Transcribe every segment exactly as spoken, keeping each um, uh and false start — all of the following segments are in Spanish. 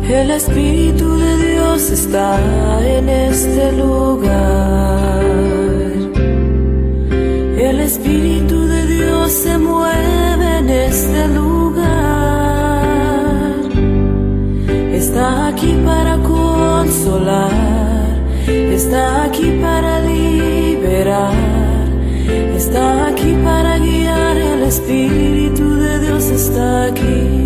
El Espíritu de Dios está en este lugar. El Espíritu de Dios se mueve en este lugar. Está aquí para consolar, está aquí para liberar, está aquí para guiar. El Espíritu de Dios está aquí.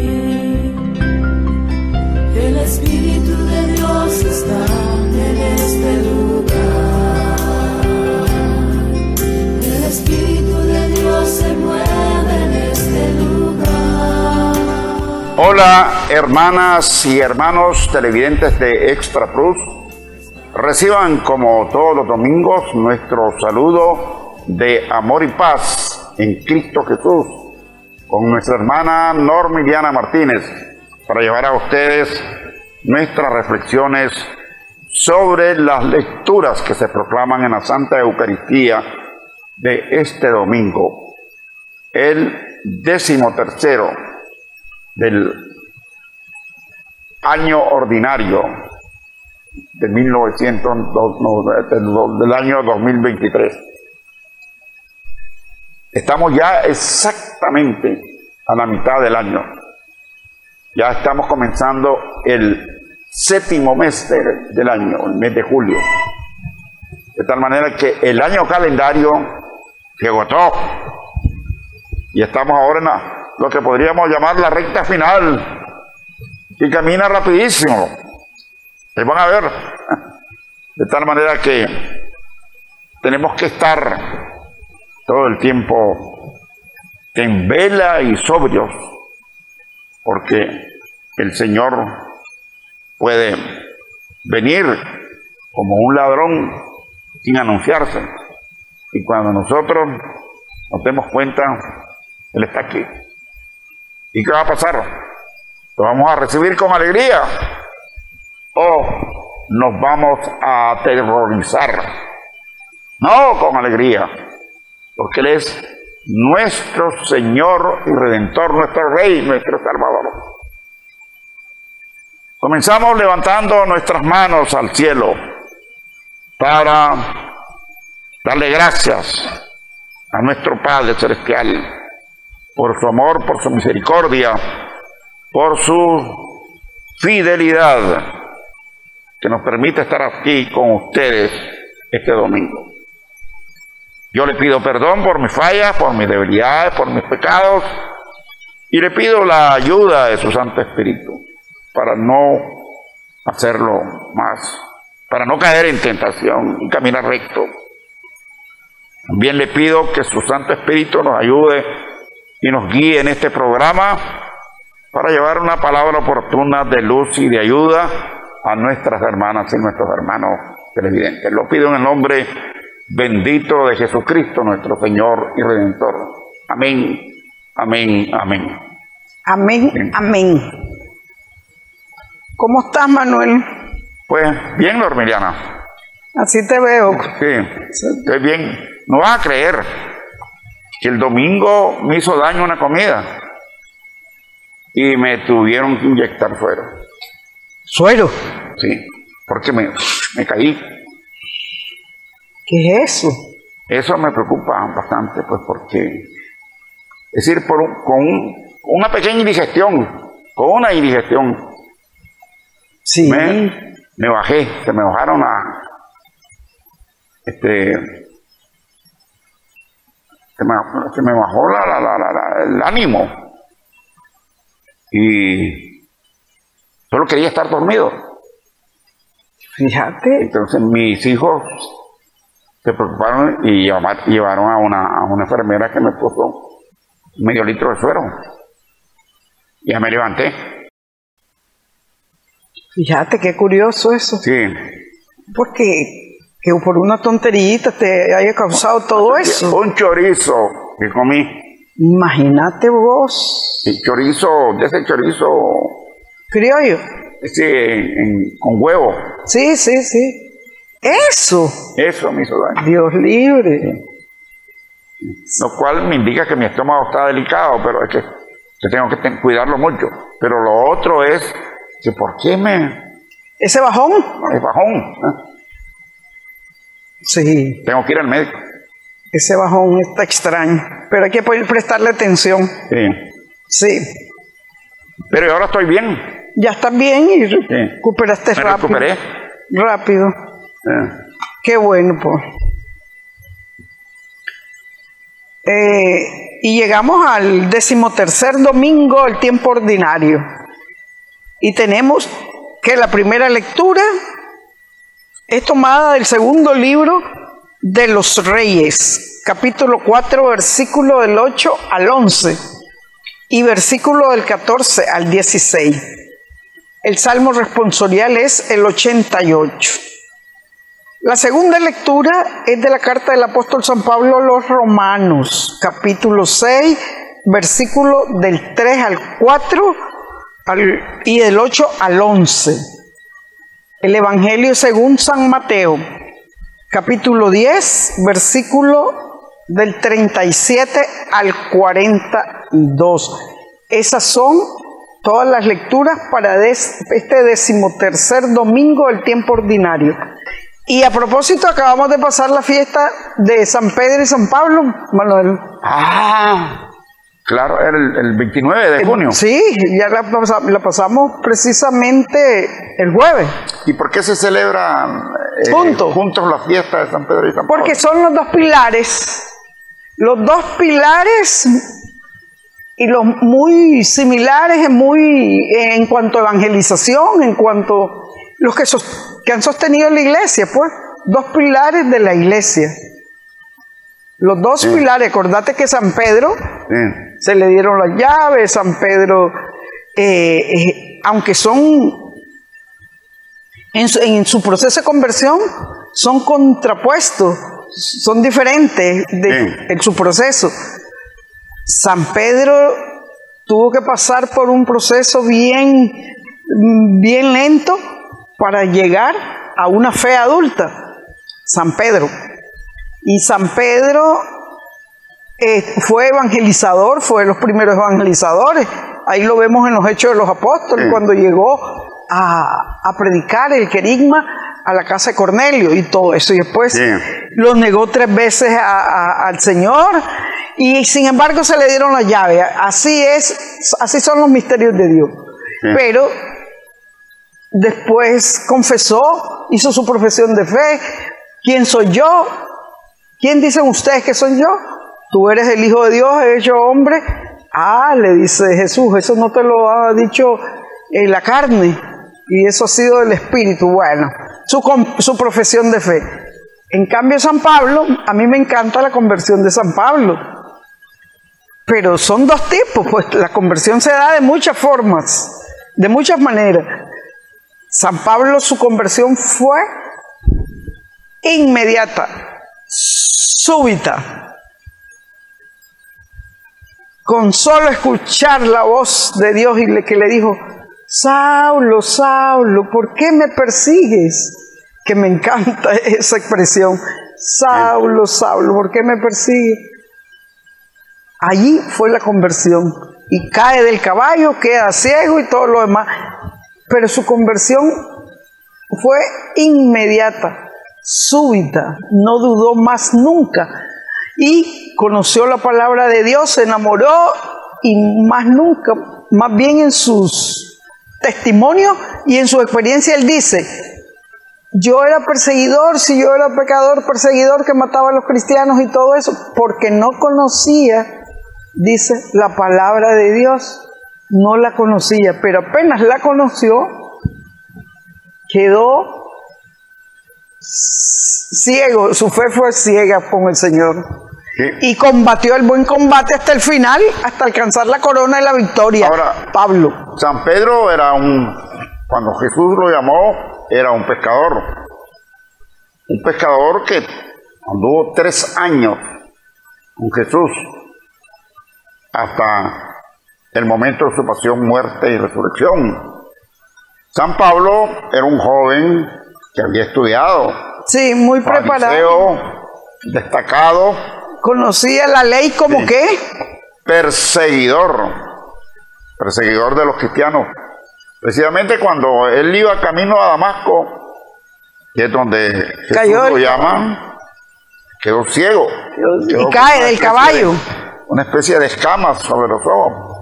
El Espíritu de Dios está en este lugar. El Espíritu de Dios se mueve en este lugar. Hola, hermanas y hermanos televidentes de Extra Plus. Reciban, como todos los domingos, nuestro saludo de amor y paz en Cristo Jesús con nuestra hermana Normiliana Martínez, para llevar a ustedes nuestras reflexiones sobre las lecturas que se proclaman en la Santa Eucaristía de este domingo, el décimo tercero del año ordinario de mil novecientos, no, del, del año dos mil veintitrés. Estamos ya exactamente a la mitad del año. Ya estamos comenzando el séptimo mes de, del año, el mes de julio. De tal manera que el año calendario se agotó. Y estamos ahora en la, lo que podríamos llamar la recta final. Y camina rapidísimo. Y van a ver. De tal manera que tenemos que estar todo el tiempo en vela y sobrios, porque el Señor puede venir como un ladrón sin anunciarse, y cuando nosotros nos demos cuenta, Él está aquí. ¿Y qué va a pasar? ¿Lo vamos a recibir con alegría o nos vamos a aterrorizar? No, con alegría, porque Él es nuestro Señor y Redentor, nuestro Rey, nuestro Salvador. Comenzamos levantando nuestras manos al cielo para darle gracias a nuestro Padre Celestial por su amor, por su misericordia, por su fidelidad, que nos permite estar aquí con ustedes este domingo. Yo le pido perdón por mis fallas, por mis debilidades, por mis pecados, y le pido la ayuda de su Santo Espíritu para no hacerlo más, para no caer en tentación y caminar recto. También le pido que su Santo Espíritu nos ayude y nos guíe en este programa para llevar una palabra oportuna de luz y de ayuda a nuestras hermanas y nuestros hermanos televidentes. Lo pido en el nombre bendito de Jesucristo, nuestro Señor y Redentor. Amén, amén, amén. Amén, amén. amén. ¿Cómo estás, Manuel? Pues bien, Normiliana. Así te veo. Sí, estoy bien. No vas a creer que el domingo me hizo daño una comida y me tuvieron que inyectar suero. ¿Suero? Sí, porque me, me caí. ¿Qué es eso? Eso me preocupa bastante, pues porque, es decir, por un, con un, una pequeña indigestión, con una indigestión, sí. me, me bajé, se me bajaron a, este, se me, se me bajó la, la, la, la, el ánimo, y solo quería estar dormido. Fíjate. Entonces mis hijos se preocuparon y llevaron a una, a una enfermera que me puso medio litro de suero. Ya me levanté. Fíjate qué curioso eso. Sí. Porque que por una tonterita te haya causado todo eso. Un chorizo que comí. Imagínate vos. El chorizo, de ese chorizo criollo. Ese en, con huevo. Sí, sí, sí. Eso. Eso me hizo daño. Dios libre. Lo cual me indica que mi estómago está delicado, pero es que, que tengo que ten, cuidarlo mucho. Pero lo otro es Dice, ¿por qué me...? ¿Ese bajón? El bajón. ¿eh? Sí, Tengo que ir al médico. ese bajón está extraño, pero hay que prestarle atención. Sí. Sí, Pero ahora estoy bien. ya estás bien y recuperaste Me rápido. recuperé. Rápido. Eh, Qué bueno, pues. Eh, y llegamos al decimotercer domingo del tiempo ordinario. Y tenemos que la primera lectura es tomada del segundo libro de los Reyes, capítulo cuatro, versículo del ocho al once y versículo del catorce al dieciséis. El salmo responsorial es el ochenta y ocho. La segunda lectura es de la carta del apóstol San Pablo a los Romanos, capítulo seis, versículo del tres al cuatro al, y del ocho al once. El Evangelio según San Mateo, capítulo diez, versículo del treinta y siete al cuarenta y dos. Esas son todas las lecturas para des, este decimotercer domingo del tiempo ordinario. Y a propósito, acabamos de pasar la fiesta de San Pedro y San Pablo, Manuel. Ah, claro, era el, el veintinueve de junio. Sí, ya la, la pasamos precisamente el jueves. ¿Y por qué se celebran eh, Juntos. juntos la fiesta de San Pedro y San Pablo? Porque son los dos pilares, los dos pilares y los muy similares muy en cuanto a evangelización, en cuanto los que, sos, que han sostenido la iglesia, pues, dos pilares de la iglesia. Los dos sí. pilares, acordate que San Pedro sí. se le dieron las llaves, San Pedro, eh, eh, aunque son en su, en su proceso de conversión, son contrapuestos, son diferentes de, sí. en su proceso. San Pedro tuvo que pasar por un proceso bien, bien lento para llegar a una fe adulta, San Pedro. Y San Pedro eh, fue evangelizador, fue de los primeros evangelizadores. Ahí lo vemos en los Hechos de los Apóstoles, sí. cuando llegó a, a predicar el querigma a la casa de Cornelio y todo eso. Y después sí. lo negó tres veces a, a, al Señor. Y sin embargo se le dieron la llave. Así es, así son los misterios de Dios. Sí. Pero después confesó, hizo su profesión de fe. ¿Quién soy yo? ¿Quién dicen ustedes que soy yo? Tú eres el Hijo de Dios, hecho hombre. Ah, le dice Jesús, eso no te lo ha dicho en la carne, y eso ha sido del Espíritu. Bueno, su, su profesión de fe. En cambio San Pablo, a mí me encanta la conversión de San Pablo. Pero son dos tipos, pues la conversión se da de muchas formas, de muchas maneras. San Pablo, su conversión fue inmediata, súbita. Con solo escuchar la voz de Dios y le, que le dijo, Saulo, Saulo, ¿por qué me persigues? Que me encanta esa expresión, Saulo, Saulo, ¿por qué me persigues? Allí fue la conversión, y cae del caballo, queda ciego y todo lo demás, pero su conversión fue inmediata, súbita, no dudó más nunca, y conoció la palabra de Dios, se enamoró, y más nunca, más bien en sus testimonios y en su experiencia, él dice, yo era perseguidor, si yo era pecador, perseguidor que mataba a los cristianos y todo eso, porque no conocía, dice, la palabra de Dios, no la conocía, pero apenas la conoció, quedó ciego, su fe fue ciega con el Señor. Sí. Y combatió el buen combate hasta el final, hasta alcanzar la corona de la victoria. Ahora, Pablo. San Pedro era un, cuando Jesús lo llamó, era un pescador. Un pescador que anduvo tres años con Jesús, hasta el momento de su pasión, muerte y resurrección. San Pablo era un joven que había estudiado. Sí, muy preparado. Fariseo, destacado. Conocía la ley como sí. qué. Perseguidor. Perseguidor de los cristianos. Precisamente cuando él iba camino a Damasco, que es donde Jesús Cayó lo el- llama, quedó ciego. Y Quedó con cae una del especie caballo. de- una especie de escamas sobre los ojos.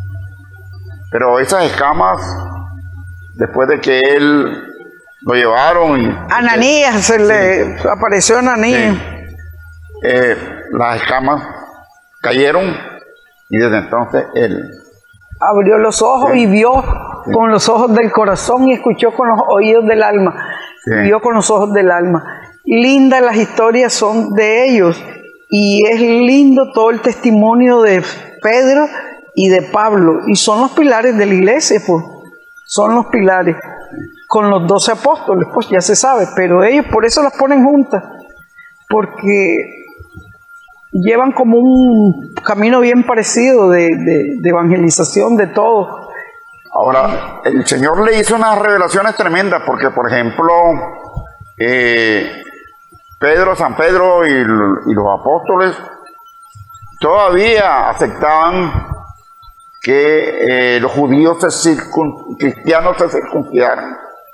Pero esas escamas, después de que él lo llevaron y Ananías, se le apareció Ananías. Sí. Eh, las escamas cayeron y desde entonces él Abrió los ojos Sí. y vio con los ojos del corazón y escuchó con los oídos del alma. Sí. Vio con los ojos del alma. Lindas las historias son de ellos y es lindo todo el testimonio de Pedro y de Pablo y son los pilares de la iglesia, pues. Son los pilares. Con los doce apóstoles, pues ya se sabe, pero ellos por eso las ponen juntas, porque llevan como un camino bien parecido de, de, de evangelización de todo. Ahora, el Señor le hizo unas revelaciones tremendas, porque, por ejemplo, eh, Pedro, San Pedro y, y los apóstoles todavía aceptaban que eh, los judíos se circun, cristianos se circuncidaran,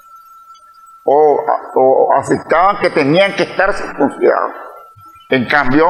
o, o aceptaban que tenían que estar circuncidados. En cambio,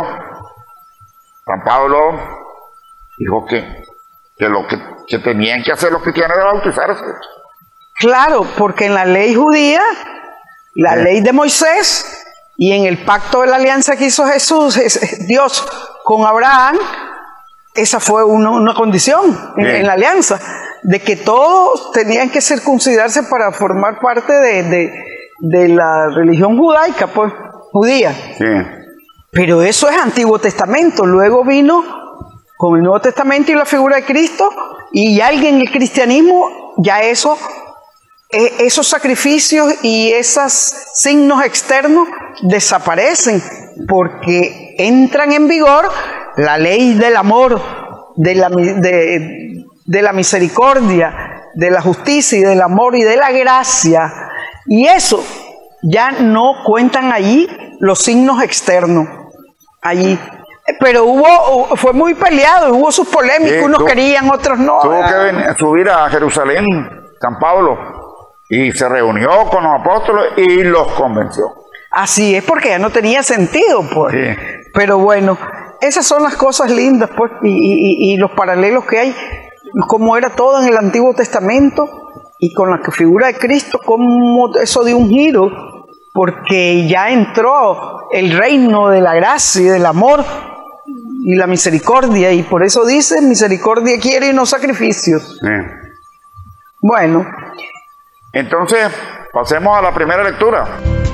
San Pablo dijo que, que lo que, que tenían que hacer los cristianos era bautizarse. Claro, porque en la ley judía, la Sí. ley de Moisés y en el pacto de la alianza que hizo Jesús, es- Dios con Abraham, esa fue una, una condición en, Sí. en la alianza, de que todos tenían que circuncidarse para formar parte de, de, de la religión judaica, pues, judía. Sí. Pero eso es Antiguo Testamento. Luego vino con el Nuevo Testamento y la figura de Cristo, y ya alguien en el cristianismo, ya eso, eh, esos sacrificios y esos signos externos desaparecen, porque entran en vigor la ley del amor, de la, mi- de, de la misericordia, de la justicia y del amor y de la gracia. Y eso ya no cuentan allí los signos externos. Allí. Pero hubo, fue muy peleado, hubo sus polémicas, Sí, unos tuvo- querían, otros no. Tuvo que ven- subir a Jerusalén, San Pablo, y se reunió con los apóstoles y los convenció. Así es, porque ya no tenía sentido, pues. Sí. Pero bueno, esas son las cosas lindas, pues, y, y- y los paralelos que hay, como era todo en el Antiguo Testamento, y con la figura de Cristo, como eso dio un giro, porque ya entró el reino de la gracia y del amor y la misericordia, y por eso dice, misericordia quiere y no sacrificios. Sí. Bueno, Entonces, pasemos a la primera lectura.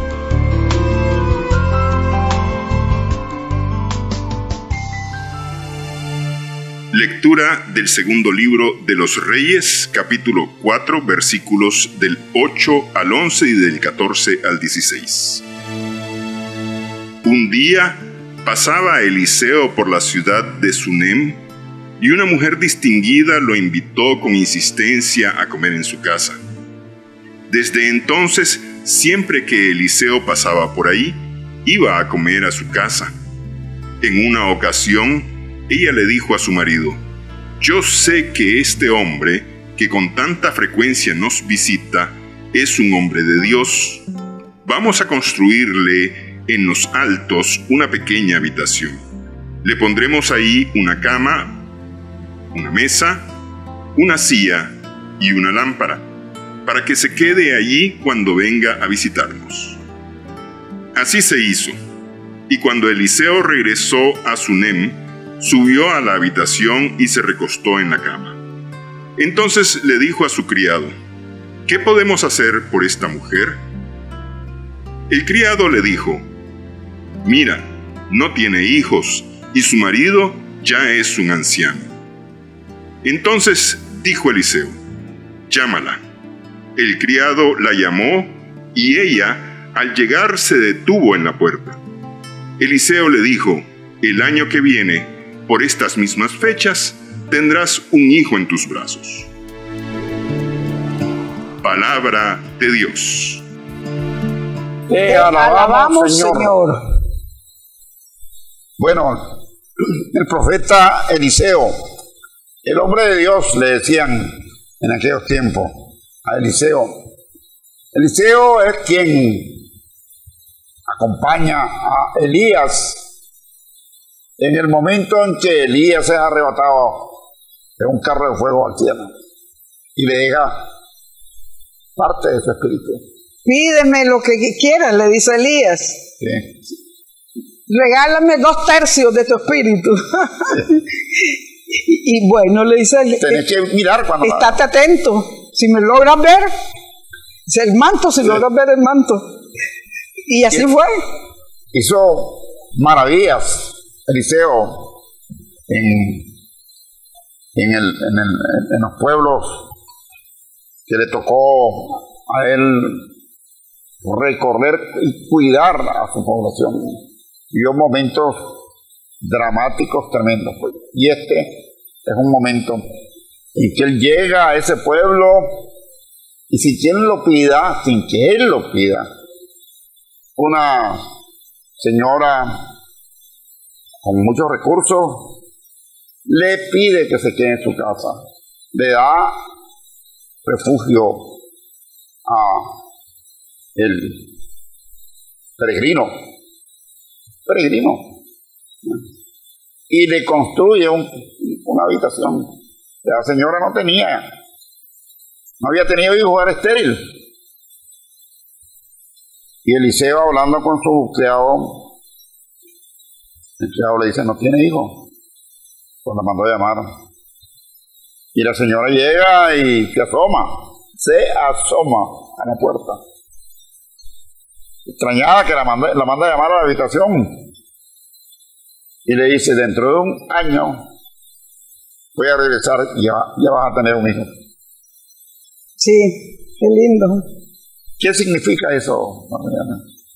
Lectura del segundo libro de los Reyes, capítulo cuatro, versículos del ocho al once y del catorce al dieciséis. Un día pasaba Eliseo por la ciudad de Sunem, y una mujer distinguida lo invitó con insistencia a comer en su casa. Desde entonces, siempre que Eliseo pasaba por ahí, iba a comer a su casa. En una ocasión, ella le dijo a su marido: «Yo sé que este hombre, que con tanta frecuencia nos visita, es un hombre de Dios. Vamos a construirle en los altos una pequeña habitación. Le pondremos ahí una cama, una mesa, una silla y una lámpara, para que se quede allí cuando venga a visitarnos». Así se hizo, y cuando Eliseo regresó a Sunem, subió a la habitación y se recostó en la cama. Entonces le dijo a su criado: «¿Qué podemos hacer por esta mujer?». El criado le dijo: «Mira, no tiene hijos y su marido ya es un anciano». Entonces dijo Eliseo: «Llámala». El criado la llamó y ella, al llegar, se detuvo en la puerta. Eliseo le dijo: «El año que viene, por estas mismas fechas, tendrás un hijo en tus brazos». Palabra de Dios. Te alabamos, Señor. Señor. Bueno, el profeta Eliseo, el hombre de Dios, le decían en aquellos tiempos, a Eliseo. Eliseo es quien acompaña a Elías en el momento en que Elías es arrebatado de un carro de fuego al cielo y le deja parte de su espíritu. Pídeme lo que quieras, le dice Elías. Sí. Regálame dos tercios de tu espíritu. Sí. y, y bueno, le dice él, tenés que mirar cuando... estate atento. Si me logras ver, el manto, si sí. logras ver el manto. Y así y fue. Hizo maravillas Eliseo en, en, el, en, el, en los pueblos que le tocó a él recorrer y cuidar a su población. Vio momentos dramáticos tremendos, pues. Y este es un momento en que él llega a ese pueblo y sin que él lo pida, sin que él lo pida, una señora con muchos recursos le pide que se quede en su casa, le da refugio a el peregrino, peregrino, y le construye un, una habitación. La señora no tenía, no había tenido hijos, era estéril. Y Eliseo, hablando con su criado, el criado le dice, no tiene hijos. Pues la mandó a llamar. Y la señora llega y se asoma, se asoma a la puerta. Extrañada que la manda, la manda a llamar a la habitación. Y le dice, dentro de un año voy a regresar y ya, ya vas a tener un hijo. Sí, qué lindo. ¿Qué significa eso, Mariana?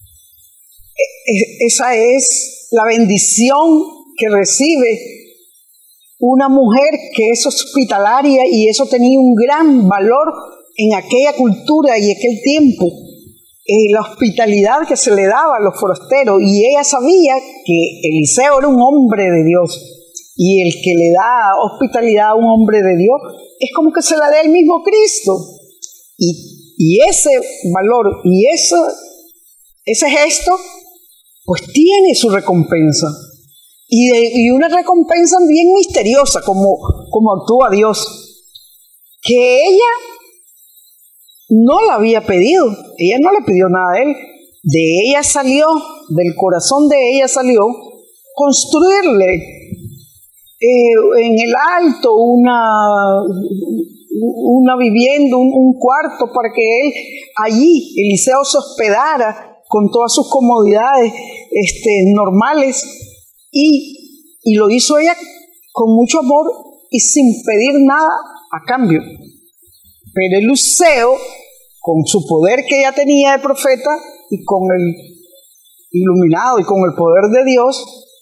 Esa es la bendición que recibe una mujer que es hospitalaria, y eso tenía un gran valor en aquella cultura y aquel tiempo. Eh, la hospitalidad que se le daba a los forasteros, y ella sabía que Eliseo era un hombre de Dios, y el que le da hospitalidad a un hombre de Dios es como que se la dé el mismo Cristo, y, y ese valor y ese, ese gesto pues tiene su recompensa, y, de, y una recompensa bien misteriosa, como, como actúa Dios, que ella no la había pedido, ella no le pidió nada a él, de ella salió, del corazón de ella salió construirle eh, en el alto una, una vivienda, un, un cuarto para que él allí, Eliseo, se hospedara con todas sus comodidades este, normales, y, y lo hizo ella con mucho amor y sin pedir nada a cambio. Pero Eliseo, con su poder que ella tenía de profeta y con el iluminado y con el poder de Dios,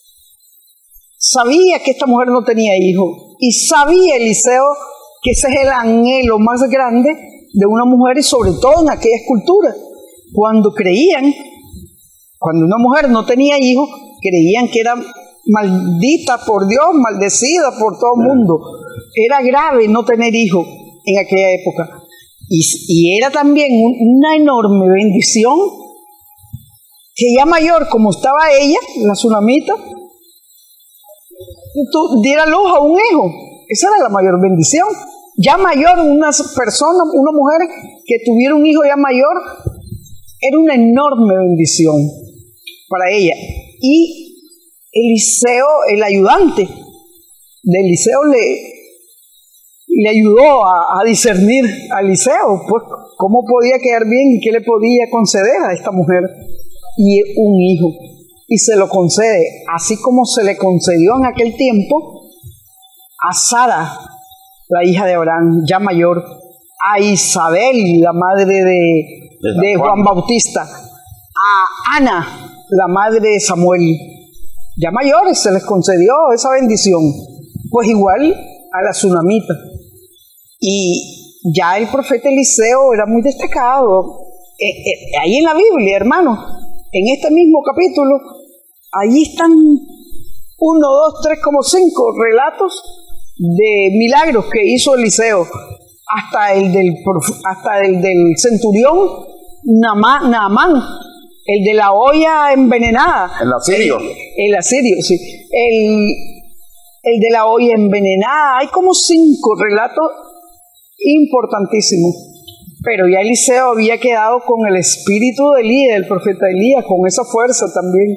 sabía que esta mujer no tenía hijo, y sabía Eliseo que ese es el anhelo más grande de una mujer, y sobre todo en aquellas culturas, cuando creían, cuando una mujer no tenía hijos, creían que era maldita por Dios, maldecida por todo el mundo. Era grave no tener hijos en aquella época. Y, y era también un, una enorme bendición que ya mayor, como estaba ella, la tsunamita, tú diera luz a un hijo. Esa era la mayor bendición. Ya mayor, una persona, una mujer que tuviera un hijo ya mayor, era una enorme bendición para ella. Y Eliseo, el ayudante de Eliseo, le, le ayudó a, a discernir a Eliseo, pues, cómo podía quedar bien y qué le podía conceder a esta mujer. Y un hijo. Y se lo concede, así como se le concedió en aquel tiempo a Sara, la hija de Abraham, ya mayor, a Isabel, la madre de, de Juan Bautista, a Ana, la madre de Samuel, ya mayores, se les concedió esa bendición. Pues igual a la tsunamita. Y ya el profeta Eliseo era muy destacado. Eh, eh, ahí en la Biblia, hermanos, en este mismo capítulo, allí están uno, dos, tres, como cinco relatos de milagros que hizo Eliseo. hasta el del, hasta el del centurión Naamán, Naamán, el de la olla envenenada. El asirio. El, el asirio, sí. El, el de la olla envenenada. Hay como cinco relatos importantísimos. Pero ya Eliseo había quedado con el espíritu de Elías, del profeta Elías, con esa fuerza también.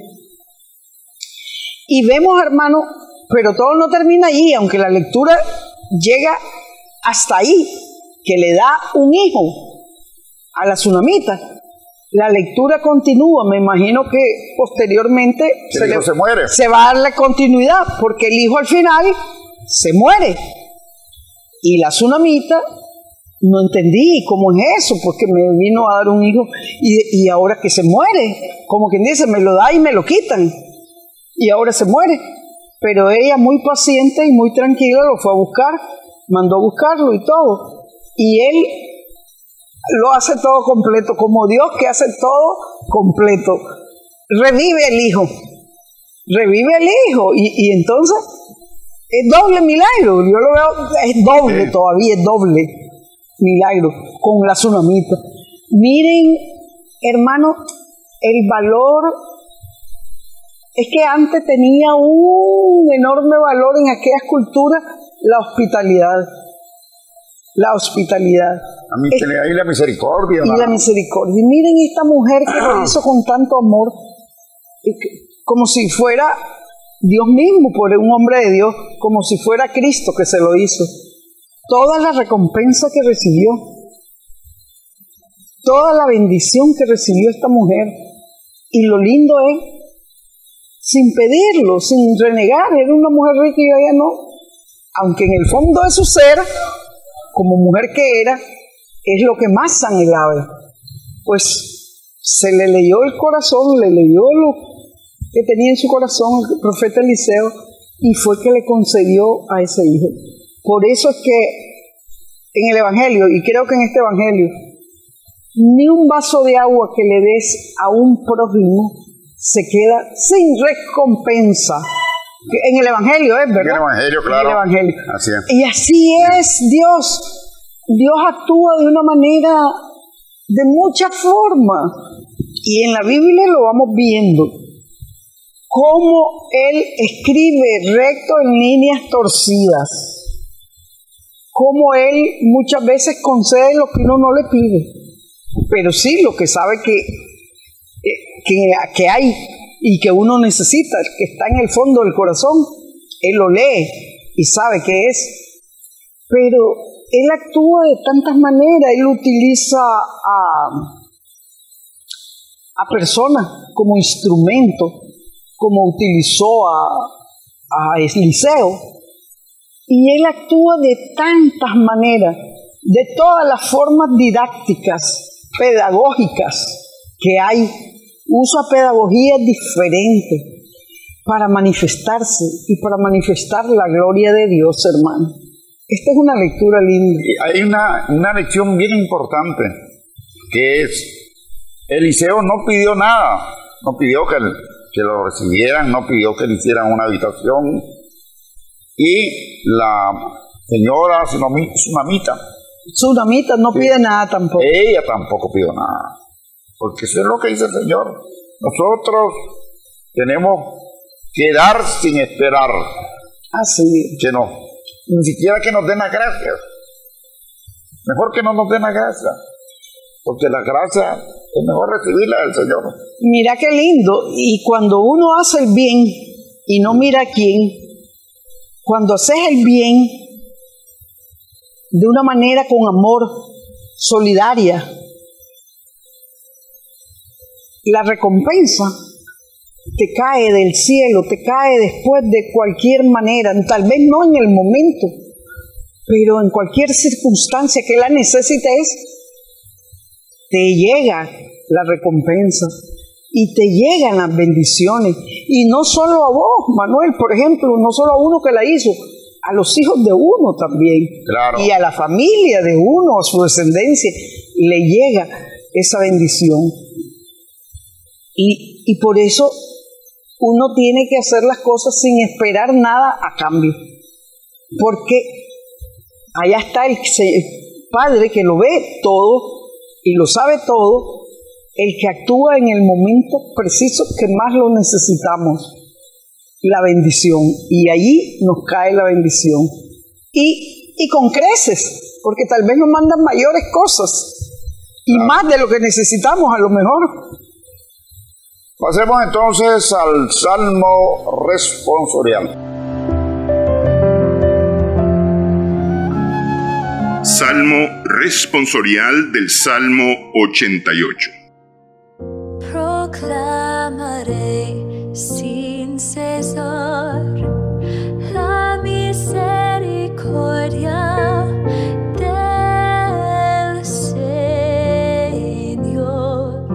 Y vemos, hermano, pero todo no termina allí, aunque la lectura llega hasta ahí, que le da un hijo a la tsunamita. La lectura continúa, me imagino que posteriormente se, le, se muere. Se va a dar la continuidad, porque el hijo al final se muere. Y la tsunamita, no entendí cómo es eso, porque me vino a dar un hijo y, y ahora que se muere, como quien dice, me lo da y me lo quitan. Y ahora se muere. Pero ella muy paciente y muy tranquila lo fue a buscar, mandó a buscarlo y todo. Y él lo hace todo completo, como Dios que hace todo completo. Revive el hijo, revive el hijo. Y, y entonces es doble milagro. Yo lo veo, es doble todavía, es doble milagro con la tsunamita. Miren, hermano, el valor. Es que antes tenía un enorme valor en aquellas culturas la hospitalidad. La hospitalidad. A mí tenía ahí la misericordia. Y ¿no? la misericordia. Y miren esta mujer que lo hizo con tanto amor, como si fuera Dios mismo, por un hombre de Dios, como si fuera Cristo que se lo hizo. Toda la recompensa que recibió, toda la bendición que recibió esta mujer. Y lo lindo es, sin pedirlo, sin renegar, era una mujer rica y ella no. Aunque en el fondo de su ser, como mujer que era, es lo que más anhelaba. Pues se le leyó el corazón, le leyó lo que tenía en su corazón el profeta Eliseo y fue que le concedió a ese hijo. Por eso es que en el Evangelio, y creo que en este Evangelio, ni un vaso de agua que le des a un prójimo se queda sin recompensa. En el Evangelio es, ¿verdad? En el Evangelio, claro. En el Evangelio. Así es. Y así es Dios. Dios actúa de una manera, de muchas formas. Y en la Biblia lo vamos viendo. Cómo Él escribe recto en líneas torcidas. Cómo Él muchas veces concede lo que uno no le pide. Pero sí, lo que sabe que... Que, que hay y que uno necesita, que está en el fondo del corazón, Él lo lee y sabe qué es. Pero Él actúa de tantas maneras, Él utiliza a, a personas como instrumento, como utilizó a, a Eliseo, y Él actúa de tantas maneras, de todas las formas didácticas, pedagógicas que hay. Usa pedagogías diferentes para manifestarse y para manifestar la gloria de Dios, hermano. Esta es una lectura linda. Hay una, una lección bien importante, que es, Eliseo no pidió nada, no pidió que, que lo recibieran, no pidió que le hicieran una habitación, y la señora tsunamita, Tsunamita no sí, pide nada tampoco. Ella tampoco pidió nada. Porque eso es lo que dice el Señor. Nosotros tenemos que dar sin esperar. Así. Que no, ni siquiera que nos den las gracias. Mejor que no nos den las gracias. Porque la gracia es mejor recibirla del Señor. Mira qué lindo. Y cuando uno hace el bien y no mira a quién, cuando haces el bien de una manera con amor, solidaria, la recompensa te cae del cielo, te cae después de cualquier manera, tal vez no en el momento, pero en cualquier circunstancia que la necesites, te llega la recompensa y te llegan las bendiciones. Y no solo a vos, Manuel, por ejemplo, no solo a uno que la hizo, a los hijos de uno también. Claro. Y a la familia de uno, a su descendencia, le llega esa bendición. Y, y por eso uno tiene que hacer las cosas sin esperar nada a cambio. Porque allá está el, Padre que lo ve todo y lo sabe todo, el que actúa en el momento preciso que más lo necesitamos, la bendición. Y allí nos cae la bendición. Y, y con creces, porque tal vez nos mandan mayores cosas y ah. más de lo que necesitamos a lo mejor. Pasemos entonces al Salmo responsorial. Salmo responsorial del Salmo ochenta y ocho. Proclamaré sin cesar la misericordia del Señor.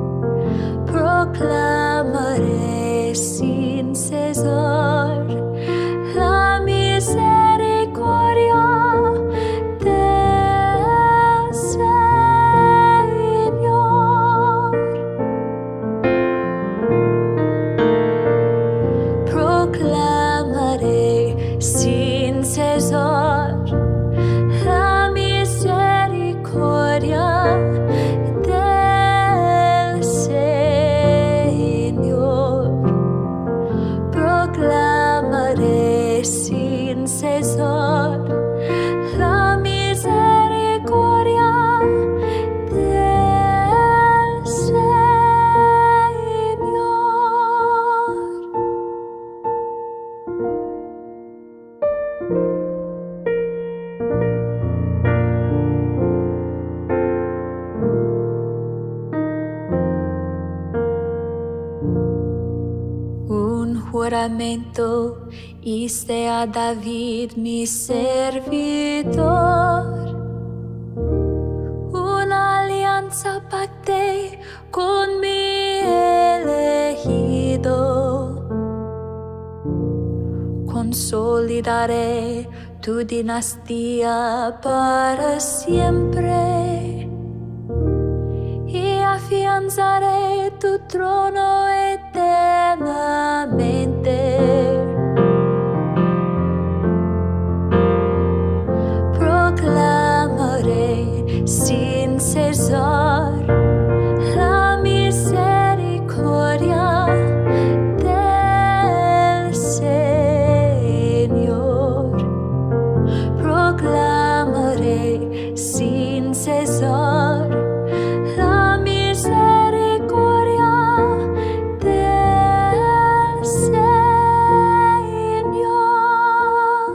Proclamaré sin cesar la misericordia del Señor. Proclamaré sin cesar la misericordia del Señor. Proclamaré sin cesar la misericordia del Señor. Un juramento hice a David mi servidor, una alianza pacté con mi elegido. Consolidaré tu dinastía para siempre y afianzaré tu trono eternamente. Proclamaré sin cesar la misericordia del Señor. Proclamaré sin cesar la misericordia del Señor.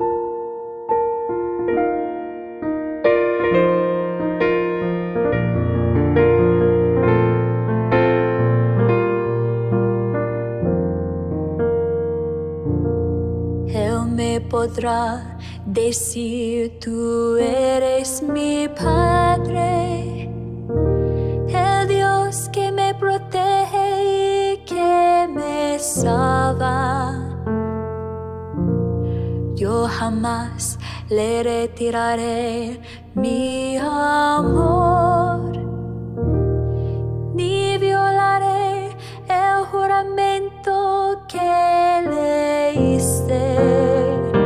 Él me podrá decir: tú eres mi Padre, el Dios que me protege y que me salva. Yo jamás le retiraré mi amor, ni violaré el juramento que le hice.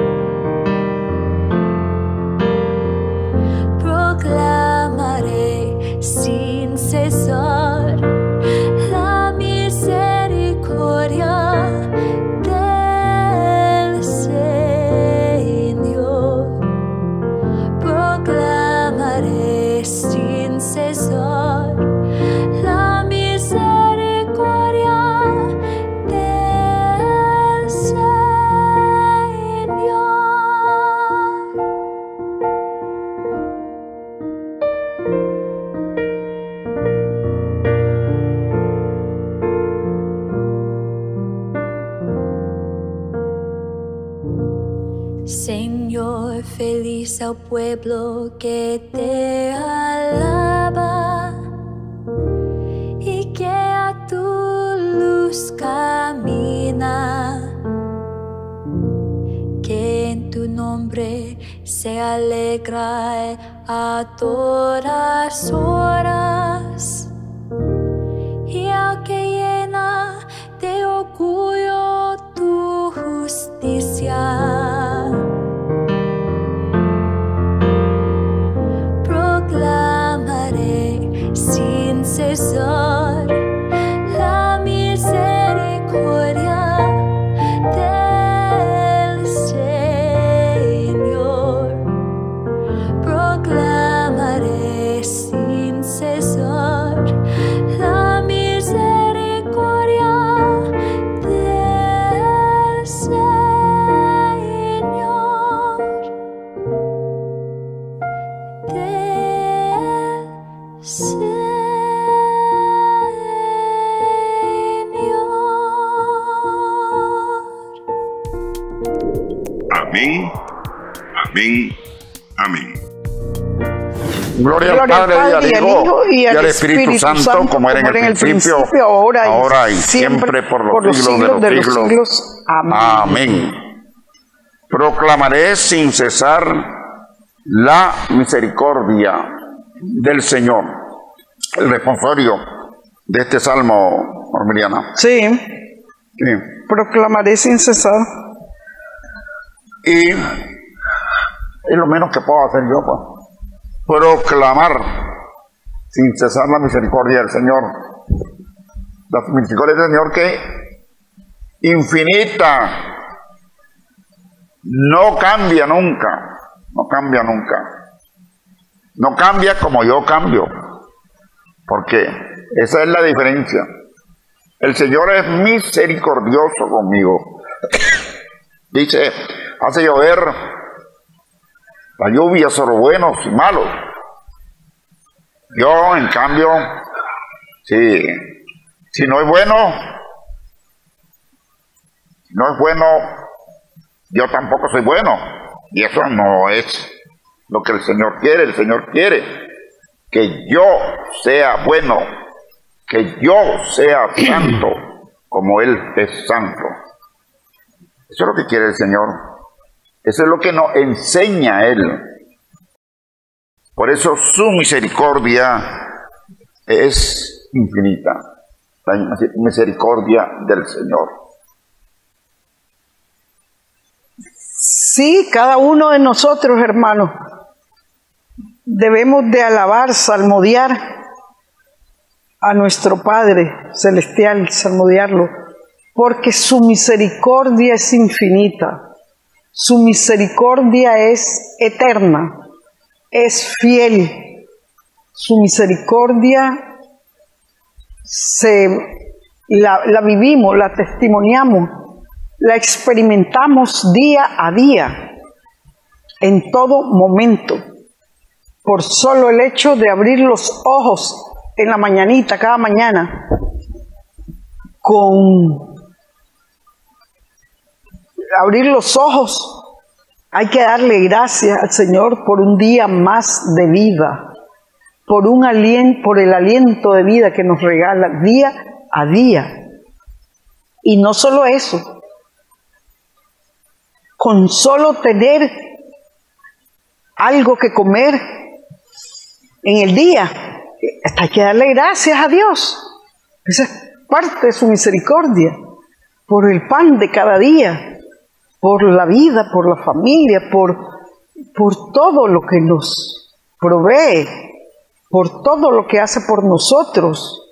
Proclamaré sin cesar la misericordia del Señor. Proclamaré sin cesar la misericordia del Señor. Señor, feliz el pueblo que te alaba y que a tu luz camina, que en tu nombre se alegra a todas horas, y al que llena de orgullo tu justicia. sin cesar la misericordia del Señor. Proclamaré sin cesar la misericordia del Señor. Del Señor. Amén, amén, amén. Gloria, Gloria al Padre, y al Hijo, y al Espíritu, Santo, Santo, como era en el principio, principio ahora, ahora y siempre, siempre por, los, por los siglos, siglos de los siglos. De los siglos. Amén. Amén. Proclamaré sin cesar la misericordia del Señor. El responsorio de este salmo, Normiliana. Sí. Sí. Proclamaré sin cesar. Y es lo menos que puedo hacer yo, pues. Proclamar sin cesar la misericordia del Señor. La misericordia del Señor que infinita, no cambia nunca, no cambia nunca. No cambia como yo cambio, porque esa es la diferencia. El Señor es misericordioso conmigo. Dice, hace llover la lluvia sobre buenos y malos. Yo, en cambio, si, si no es bueno, si no es bueno, yo tampoco soy bueno. Y eso no es lo que el Señor quiere. El Señor quiere que yo sea bueno, que yo sea santo, como Él es santo. Eso es lo que quiere el Señor. Eso es lo que nos enseña Él. Por eso su misericordia es infinita. La misericordia del Señor. Sí, cada uno de nosotros, hermanos, debemos de alabar, salmodiar a nuestro Padre Celestial, salmodiarlo, porque su misericordia es infinita. Su misericordia es eterna, es fiel. Su misericordia se, la, la vivimos, la testimoniamos, la experimentamos día a día, en todo momento, por solo el hecho de abrir los ojos en la mañanita, cada mañana, con abrir los ojos, hay que darle gracias al Señor por un día más de vida, por, un aliento, por el aliento de vida que nos regala día a día. Y no solo eso, con solo tener algo que comer en el día, hay que darle gracias a Dios. Esa es parte de su misericordia, por el pan de cada día, por la vida, por la familia, por, por todo lo que nos provee, por todo lo que hace por nosotros.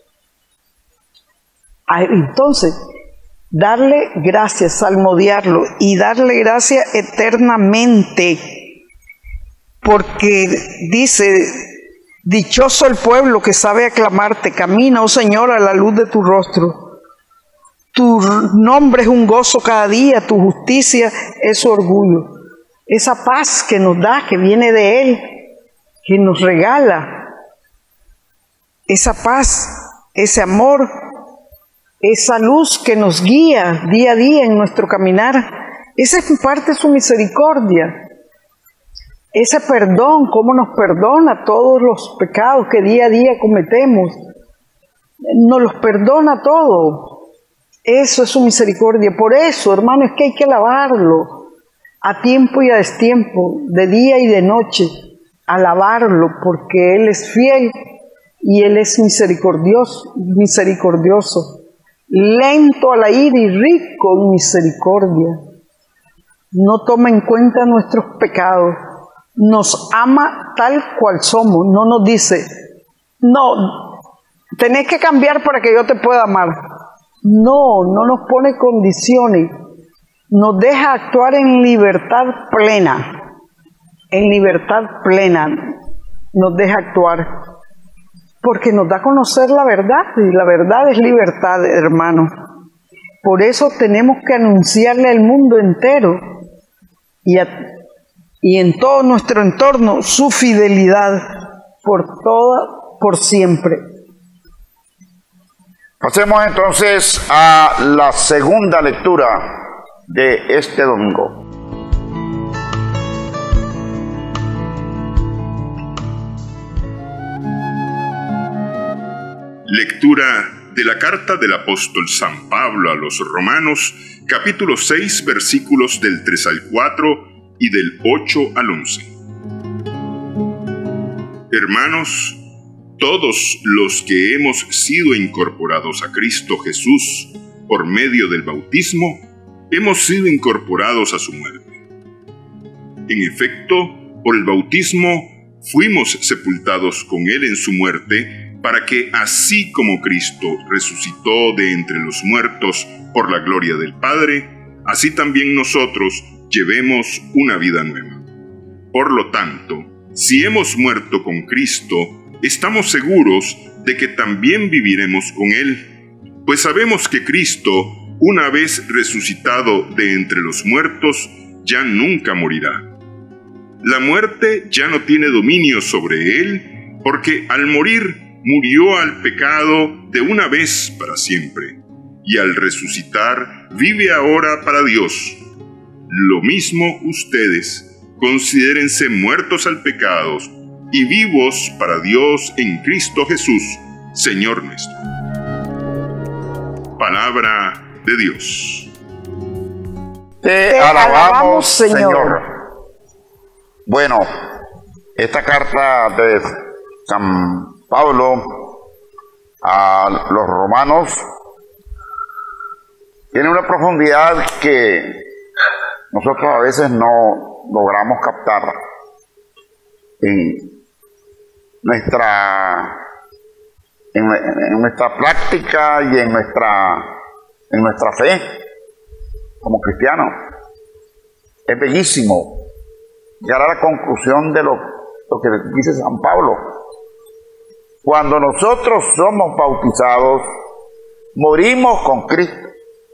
Entonces, darle gracias, salmodiarlo y darle gracias eternamente, porque dice, dichoso el pueblo que sabe aclamarte, camina, oh Señor, a la luz de tu rostro. Tu nombre es un gozo cada día, tu justicia es su orgullo. Esa paz que nos da, que viene de Él, que nos regala, esa paz, ese amor, esa luz que nos guía día a día en nuestro caminar, esa es parte de su misericordia. Ese perdón, cómo nos perdona todos los pecados que día a día cometemos, nos los perdona todo. Eso es su misericordia. Por eso, hermano, es que hay que alabarlo a tiempo y a destiempo, de día y de noche, alabarlo, porque Él es fiel y Él es misericordioso, misericordioso, lento a la ira y rico en misericordia. No toma en cuenta nuestros pecados, nos ama tal cual somos, no nos dice, no, tenés que cambiar para que yo te pueda amar. No, no nos pone condiciones, nos deja actuar en libertad plena, en libertad plena nos deja actuar, porque nos da a conocer la verdad, y la verdad es libertad, hermano. Por eso tenemos que anunciarle al mundo entero y, a, y en todo nuestro entorno su fidelidad por toda, por siempre. Pasemos entonces a la segunda lectura de este domingo. Lectura de la carta del apóstol San Pablo a los Romanos, capítulo seis, versículos del tres al cuatro y del ocho al once. Hermanos, todos los que hemos sido incorporados a Cristo Jesús por medio del bautismo, hemos sido incorporados a su muerte. En efecto, por el bautismo fuimos sepultados con Él en su muerte, para que así como Cristo resucitó de entre los muertos por la gloria del Padre, así también nosotros llevemos una vida nueva. Por lo tanto, si hemos muerto con Cristo, estamos seguros de que también viviremos con Él, pues sabemos que Cristo, una vez resucitado de entre los muertos, ya nunca morirá. La muerte ya no tiene dominio sobre Él, porque al morir murió al pecado de una vez para siempre, y al resucitar vive ahora para Dios. Lo mismo ustedes, considérense muertos al pecado y vivos para Dios en Cristo Jesús, Señor nuestro. Palabra de Dios. Te, Te alabamos, alabamos, Señor. Señor. Bueno, esta carta de San Pablo a los romanos tiene una profundidad que nosotros a veces no logramos captar en nuestra en, en nuestra práctica y en nuestra en nuestra fe como cristianos. Es bellísimo llegar a la conclusión de lo, lo que dice San Pablo. Cuando nosotros somos bautizados, morimos con Cristo.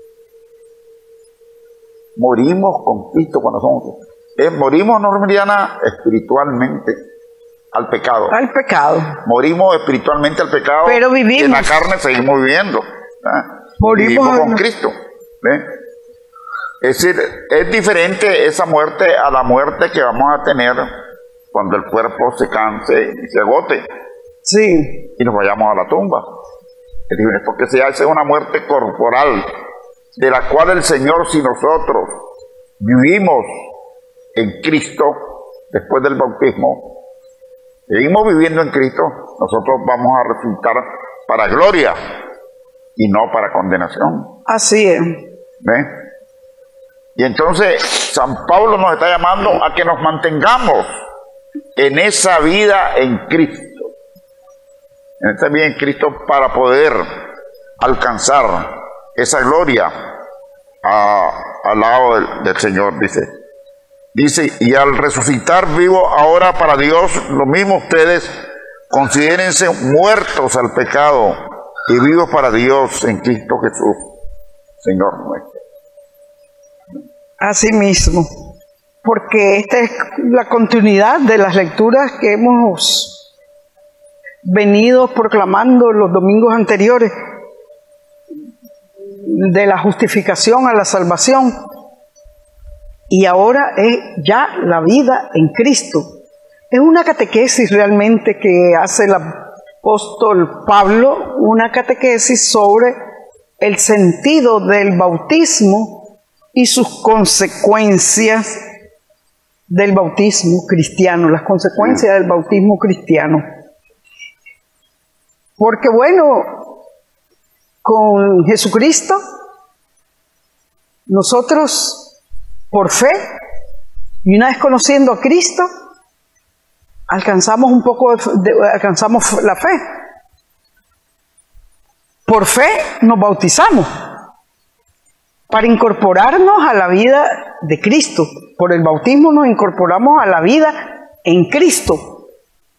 Morimos con Cristo cuando somos. Eh, morimos, no, Miriana, espiritualmente al pecado. Al pecado. Morimos espiritualmente al pecado. Pero vivimos. Y en la carne seguimos viviendo. ¿eh? Morimos Vivimos con en... Cristo. ¿eh? Es decir, es diferente esa muerte a la muerte que vamos a tener cuando el cuerpo se canse y se agote. Sí. Y nos vayamos a la tumba. Es decir, porque se hace una muerte corporal, de la cual el Señor, si nosotros vivimos en Cristo, después del bautismo, seguimos viviendo en Cristo, nosotros vamos a resultar para gloria y no para condenación. Así es. ¿Ves? Y entonces San Pablo nos está llamando a que nos mantengamos en esa vida en Cristo. En esta vida en Cristo para poder alcanzar esa gloria a, al lado del, del Señor, dice. Dice, y al resucitar vivo ahora para Dios, lo mismo ustedes, considérense muertos al pecado y vivos para Dios en Cristo Jesús, Señor nuestro. Así mismo, porque esta es la continuidad de las lecturas que hemos venido proclamando los domingos anteriores, de la justificación a la salvación, y ahora es ya la vida en Cristo. Es una catequesis realmente que hace el apóstol Pablo, una catequesis sobre el sentido del bautismo y sus consecuencias del bautismo cristiano, las consecuencias del bautismo cristiano. Porque bueno, con Jesucristo, nosotros por fe, y una vez conociendo a Cristo, alcanzamos un poco de, de, alcanzamos la fe. por fe nos bautizamos para incorporarnos a la vida de Cristo. Por el bautismo nos incorporamos a la vida en Cristo.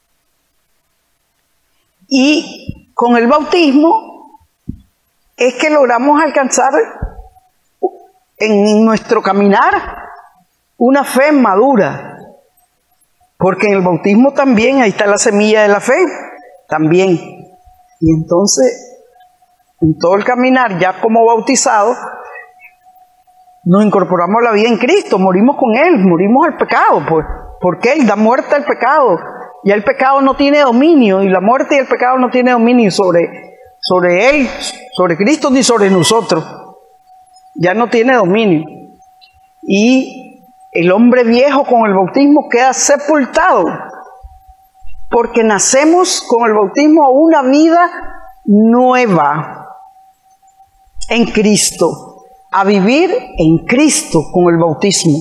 Y con el bautismo es que logramos alcanzar en nuestro caminar una fe madura. Porque en el bautismo también, ahí está la semilla de la fe, también. Y entonces, en todo el caminar, ya como bautizados, nos incorporamos a la vida en Cristo, morimos con Él, morimos al pecado, pues, porque Él da muerte al pecado. Ya el pecado no tiene dominio, y la muerte y el pecado no tiene dominio sobre, sobre Él, sobre Cristo, ni sobre nosotros. Ya no tiene dominio. Y el hombre viejo con el bautismo queda sepultado, porque nacemos con el bautismo a una vida nueva en Cristo, a vivir en Cristo con el bautismo.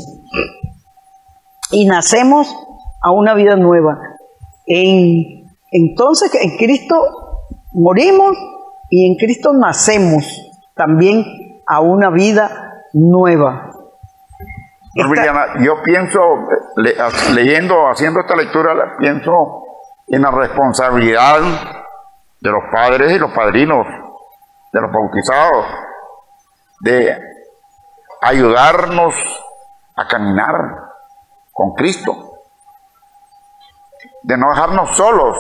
Y nacemos a una vida nueva. En, entonces en Cristo morimos y en Cristo nacemos también a una vida nueva. Esta, yo pienso, le, leyendo, haciendo esta lectura, pienso en la responsabilidad de los padres y los padrinos, de los bautizados, de ayudarnos a caminar con Cristo, de no dejarnos solos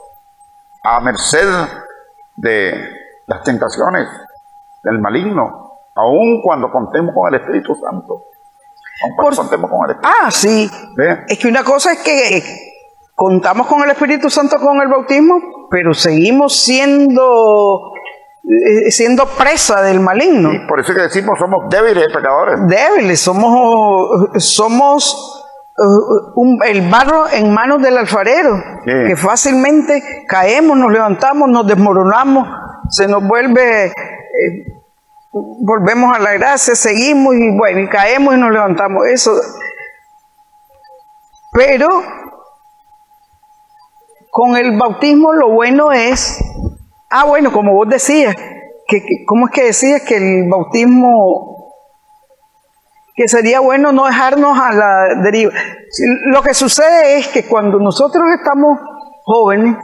a merced de las tentaciones del maligno, aun cuando contemos con el Espíritu Santo. Aun cuando Por, contemos con el Espíritu ah, sí. ¿Ve? Es que una cosa es que contamos con el Espíritu Santo con el bautismo, pero seguimos siendo eh, siendo presa del maligno. Y por eso es que decimos somos débiles pecadores. Débiles, somos, somos uh, un, el barro en manos del alfarero, sí, que fácilmente caemos, nos levantamos, nos desmoronamos, se nos vuelve, eh, volvemos a la gracia, seguimos y bueno, y caemos y nos levantamos. Eso. Pero con el bautismo lo bueno es, ah bueno, como vos decías, que, que, ¿cómo es que decías que el bautismo, que sería bueno no dejarnos a la deriva? Lo que sucede es que cuando nosotros estamos jóvenes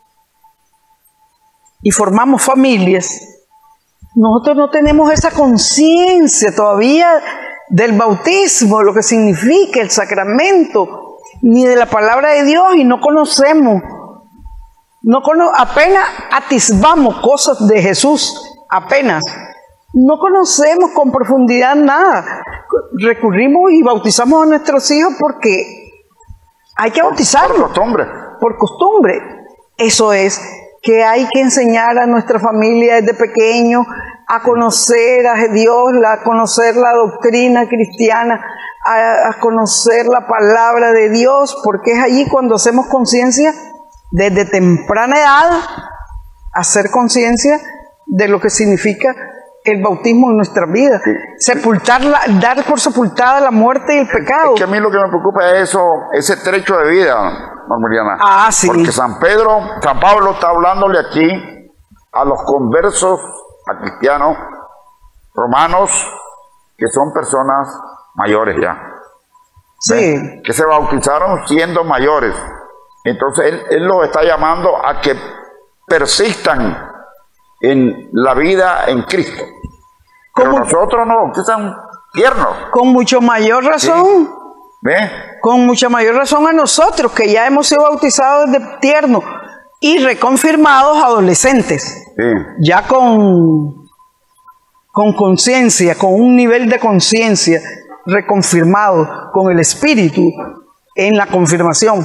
y formamos familias, nosotros no tenemos esa conciencia todavía del bautismo, lo que significa el sacramento, ni de la palabra de Dios, y no conocemos, no cono- apenas atisbamos cosas de Jesús, apenas, no conocemos con profundidad nada. Recurrimos y bautizamos a nuestros hijos porque hay que bautizarlos. Por costumbre. Por costumbre. Eso es, que hay que enseñar a nuestra familia desde pequeño a conocer a Dios, a conocer la doctrina cristiana, a, a conocer la palabra de Dios, porque es allí cuando hacemos conciencia, desde temprana edad, hacer conciencia de lo que significa el bautismo en nuestra vida. Sí. Sepultarla, dar por sepultada la muerte y el pecado. Es que a mí lo que me preocupa es eso, ese trecho de vida, Normiliana. Ah, sí. Porque San Pedro, San Pablo está hablándole aquí a los conversos, a cristianos romanos, que son personas mayores ya. Sí. ¿Ven? Que se bautizaron siendo mayores. Entonces él, él los está llamando a que persistan en la vida en Cristo. Pero Como- nosotros nos bautizan tiernos. Con mucho mayor razón. ¿Ves? Con mucha mayor razón a nosotros, que ya hemos sido bautizados desde tierno y reconfirmados adolescentes, Sí. ya con con conciencia, con un nivel de conciencia reconfirmado con el Espíritu en la confirmación.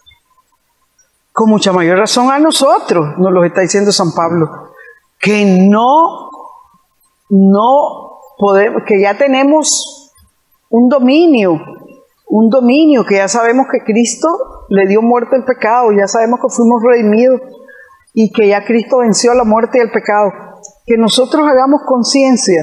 Con mucha mayor razón a nosotros, nos lo está diciendo San Pablo, que no, no podemos, que ya tenemos un dominio, un dominio, que ya sabemos que Cristo le dio muerte al pecado, ya sabemos que fuimos redimidos y que ya Cristo venció la muerte y el pecado. Que nosotros hagamos conciencia,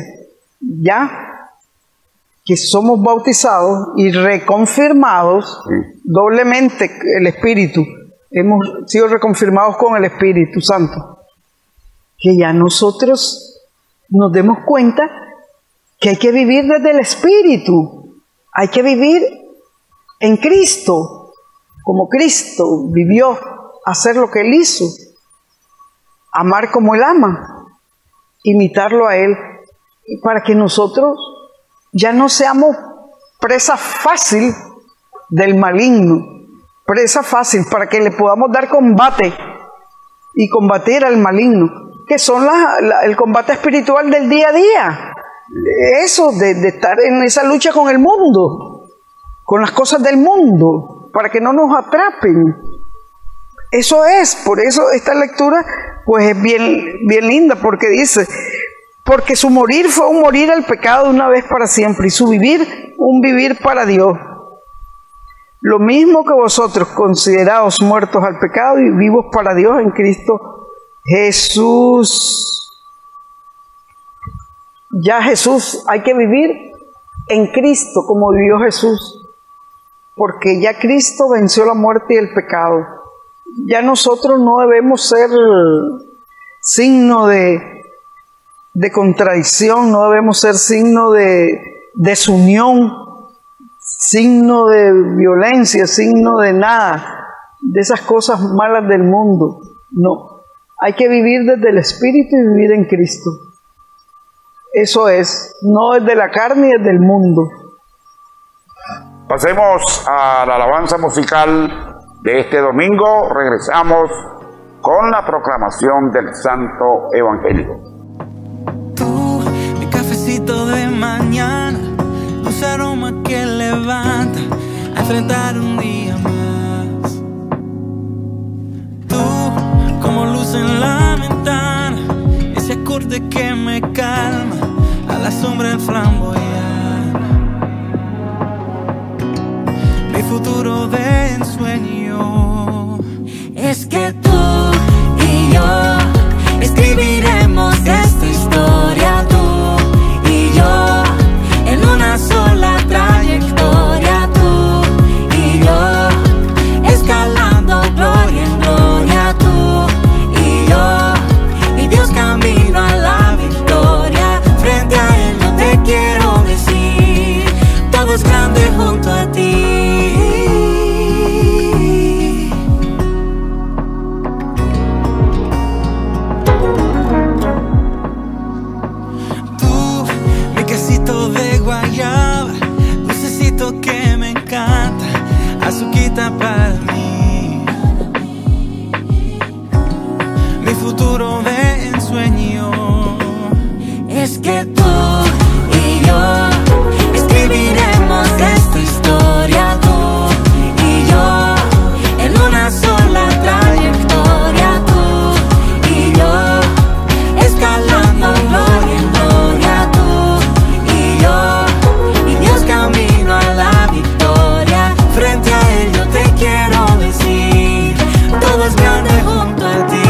ya que somos bautizados y reconfirmados, Sí. doblemente el Espíritu, hemos sido reconfirmados con el Espíritu Santo. que ya nosotros nos demos cuenta que hay que vivir desde el Espíritu, hay que vivir en Cristo, como Cristo vivió, hacer lo que Él hizo, amar como Él ama, imitarlo a Él, para que nosotros ya no seamos presa fácil del maligno, presa fácil para que le podamos dar combate y combatir al maligno, que son la, la, el combate espiritual del día a día, eso de, de estar en esa lucha con el mundo, con las cosas del mundo, para que no nos atrapen. Eso es, por eso esta lectura pues es bien, bien linda, porque dice, porque su morir fue un morir al pecado de una vez para siempre, y su vivir un vivir para Dios. Lo mismo que vosotros, considerados muertos al pecado y vivos para Dios en Cristo Jesús. Ya Jesús, hay que vivir en Cristo como vivió Jesús, porque ya Cristo venció la muerte y el pecado. Ya nosotros no debemos ser signo de, de contradicción, no debemos ser signo de desunión, signo de violencia, signo de nada, de esas cosas malas del mundo. No, hay que vivir desde el Espíritu y vivir en Cristo. Eso es, no desde la carne y desde el mundo. Pasemos a la alabanza musical de este domingo. Regresamos con la proclamación del Santo Evangelio. Tú, mi cafecito de mañana, dulce aroma que levanta a enfrentar un día más. Tú, como luz en la ventana, ese acorde que me calma a la sombra del flamboyán. Mi futuro de ensueño es que tú y yo escribiremos esta historia, tú y yo, en una sola trayectoria, tú y yo, escalando gloria en gloria, tú y yo, y Dios camino a la victoria. Frente a Él yo te quiero decir, todo es grande junto a ti. Que me encanta, azuquita para mí. Mi futuro de ensueño es que tú y yo escribiremos esta historia, tú y yo, en una sola trayectoria, tú y yo, escalando gloria en gloria, tú y yo, y Dios camino a la victoria. Frente a Él yo te quiero decir, todo es grande junto a ti.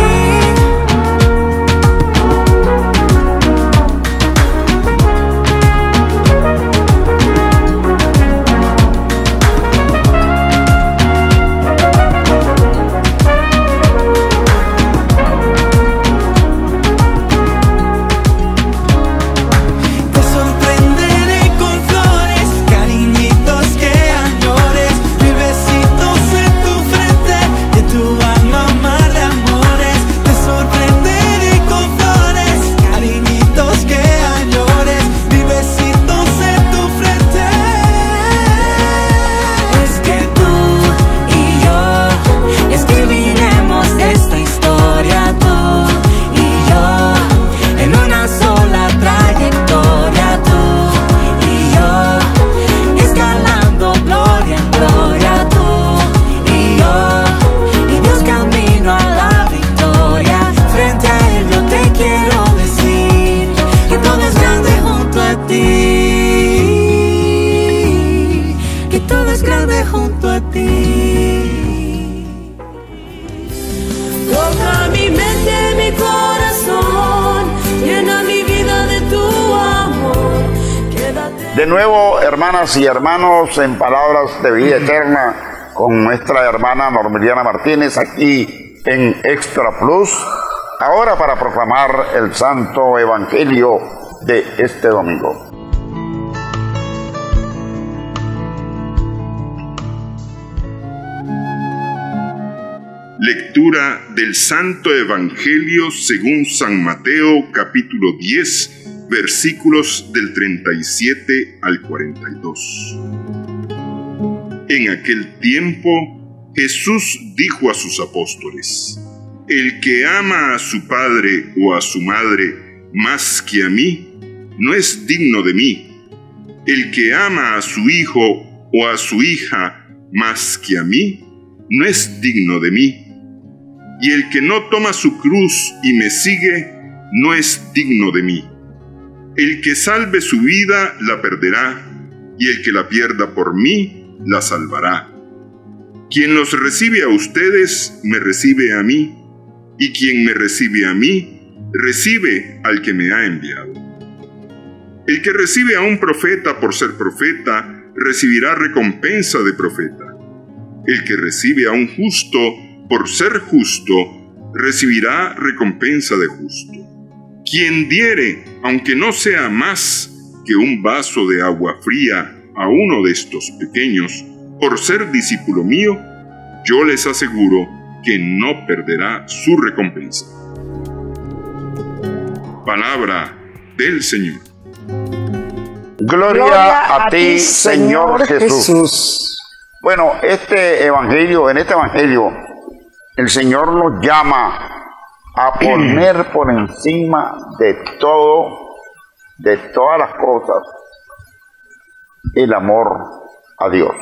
De nuevo, hermanas y hermanos, en Palabras de Vida Eterna, con nuestra hermana Normiliana Martínez, aquí en Extra Plus, ahora para proclamar el Santo Evangelio de este domingo. Lectura del Santo Evangelio según San Mateo, capítulo diez, versículos del treinta y siete al cuarenta y dos. En aquel tiempo, Jesús dijo a sus apóstoles: el que ama a su padre o a su madre más que a mí, no es digno de mí. El que ama a su hijo o a su hija más que a mí, no es digno de mí. Y el que no toma su cruz y me sigue, no es digno de mí. El que salve su vida, la perderá, y el que la pierda por mí, la salvará. Quien los recibe a ustedes, me recibe a mí, y quien me recibe a mí, recibe al que me ha enviado. El que recibe a un profeta por ser profeta, recibirá recompensa de profeta. El que recibe a un justo por ser justo, recibirá recompensa de justo. Quien diere, aunque no sea más que un vaso de agua fría a uno de estos pequeños, por ser discípulo mío, yo les aseguro que no perderá su recompensa. Palabra del Señor. Gloria, Gloria a, a ti, Señor Jesús. Jesús. Bueno, este evangelio, en este evangelio, el Señor nos llama a poner por encima de todo, de todas las cosas, el amor a Dios.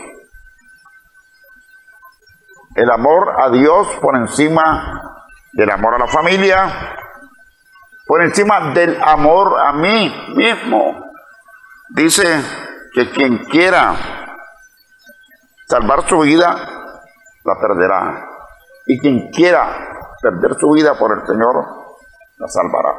El amor a Dios por encima del amor a la familia, por encima del amor a mí mismo. Dice que quien quiera salvar su vida, la perderá. Y quien quiera perder su vida por el Señor, la salvará.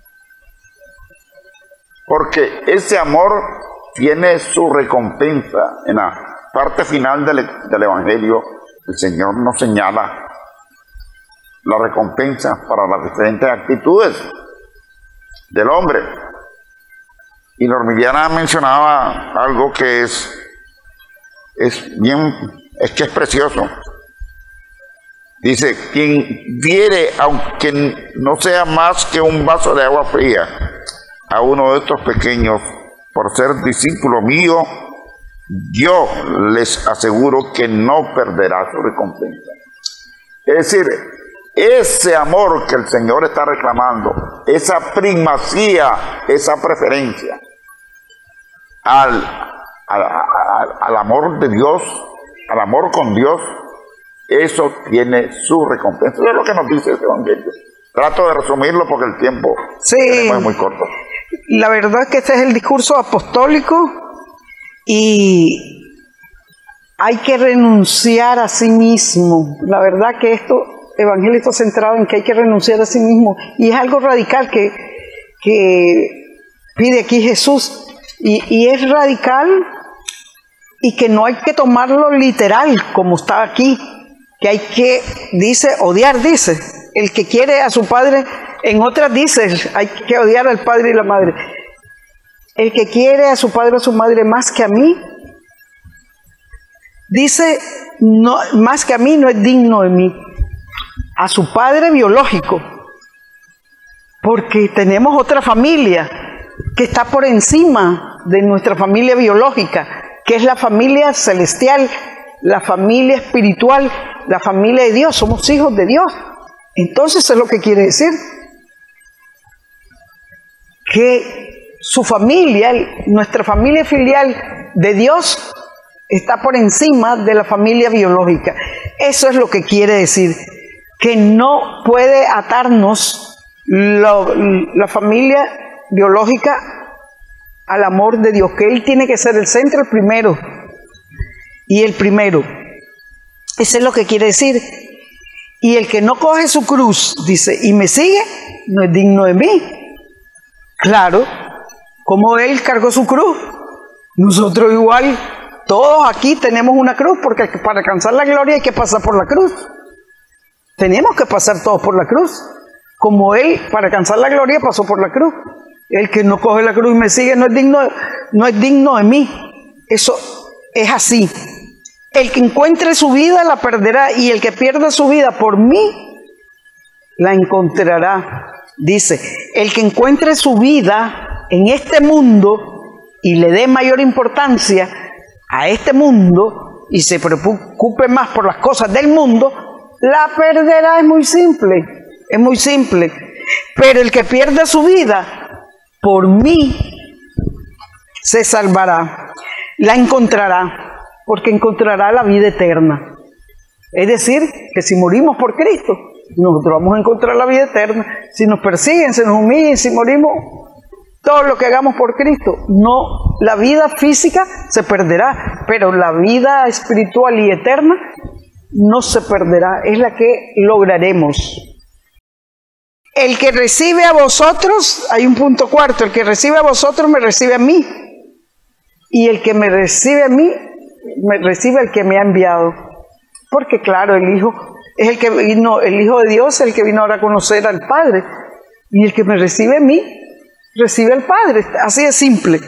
Porque ese amor tiene su recompensa. En la parte final del, del Evangelio, el Señor nos señala la recompensa para las diferentes actitudes del hombre. Y Normiliana mencionaba algo que es, es bien, es que es precioso. Dice, quien diere, aunque no sea más que un vaso de agua fría, a uno de estos pequeños, por ser discípulo mío, yo les aseguro que no perderá su recompensa. Es decir, ese amor que el Señor está reclamando, esa primacía, esa preferencia al, al, al, al amor de Dios, al amor con Dios, eso tiene su recompensa. Eso es lo que nos dice este evangelio. Trato de resumirlo porque el tiempo sí, es muy corto. La verdad es que este es el discurso apostólico y hay que renunciar a sí mismo. La verdad que esto, evangelio está centrado en que hay que renunciar a sí mismo y es algo radical que, que pide aquí Jesús y, y es radical y que no hay que tomarlo literal como está aquí. Que hay que, dice, odiar, dice, el que quiere a su padre, en otras dice, hay que odiar al padre y la madre. El que quiere a su padre o a su madre más que a mí, dice, no, más que a mí no es digno de mí. A su padre biológico, porque tenemos otra familia que está por encima de nuestra familia biológica, que es la familia celestial, la familia espiritual, la familia de Dios, somos hijos de Dios. Entonces es lo que quiere decir que su familia, nuestra familia filial de Dios está por encima de la familia biológica. Eso es lo que quiere decir, que no puede atarnos lo, la familia biológica al amor de Dios, que Él tiene que ser el centro, el primero y el primero. Eso es lo que quiere decir. Y el que no coge su cruz, dice, y me sigue, no es digno de mí. Claro, como Él cargó su cruz, nosotros igual, todos aquí tenemos una cruz, porque para alcanzar la gloria hay que pasar por la cruz. Tenemos que pasar todos por la cruz. como Él, para alcanzar la gloria, pasó por la cruz. El que no coge la cruz y me sigue no es digno, no es digno de mí. Eso es así. El que encuentre su vida la perderá, y el que pierda su vida por mí la encontrará. Dice, el que encuentre su vida en este mundo y le dé mayor importancia a este mundo y se preocupe más por las cosas del mundo, la perderá. Es muy simple, es muy simple. Pero el que pierda su vida por mí se salvará, la encontrará, porque encontrará la vida eterna. Es decir, que si morimos por Cristo, nosotros vamos a encontrar la vida eterna. Si nos persiguen, se nos humillan, si morimos, todo lo que hagamos por Cristo, no, la vida física se perderá, pero la vida espiritual y eterna no se perderá, es la que lograremos. El que recibe a vosotros, hay un punto cuarto, el que recibe a vosotros me recibe a mí, y el que me recibe a mí, me recibe al que me ha enviado. Porque claro, el Hijo es el que vino, el Hijo de Dios es el que vino ahora a conocer al Padre, y el que me recibe a mí, recibe al Padre, así de simple.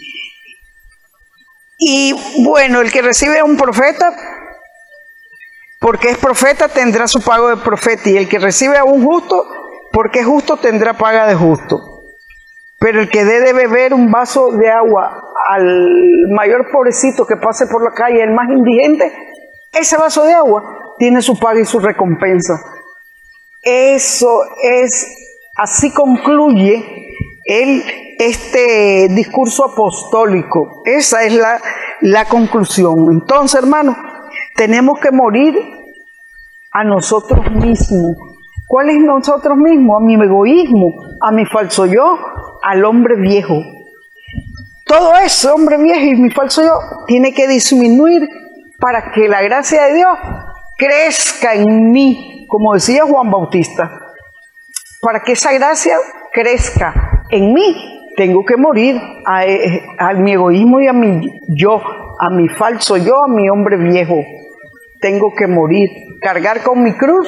Y bueno, el que recibe a un profeta, porque es profeta, tendrá su pago de profeta, y el que recibe a un justo, porque es justo, tendrá paga de justo. Pero el que dé de beber un vaso de agua al mayor pobrecito que pase por la calle, el más indigente, ese vaso de agua tiene su paga y su recompensa. Eso es, así concluye el, este discurso apostólico. Esa es la, la conclusión. Entonces, hermanos, tenemos que morir a nosotros mismos. ¿Cuál es nosotros mismos? A mi egoísmo, a mi falso yo, al hombre viejo. Todo ese hombre viejo y mi falso yo tiene que disminuir para que la gracia de Dios crezca en mí, como decía Juan Bautista. Para que esa gracia crezca en mí, tengo que morir a, a, a mi egoísmo y a mi yo, a mi falso yo, a mi hombre viejo. Tengo que morir, cargar con mi cruz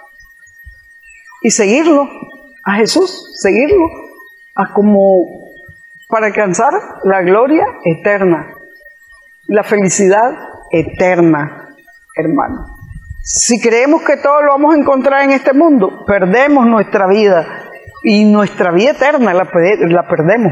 y seguirlo, a Jesús, seguirlo, a como para alcanzar la gloria eterna, la felicidad eterna, hermano. Si creemos que todo lo vamos a encontrar en este mundo, perdemos nuestra vida, y nuestra vida eterna la, la perdemos.